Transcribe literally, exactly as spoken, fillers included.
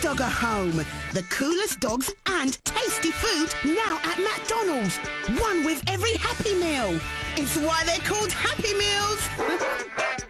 Dogger home. The coolest dogs and tasty food now at McDonald's. One with every Happy Meal. It's why they're called Happy Meals.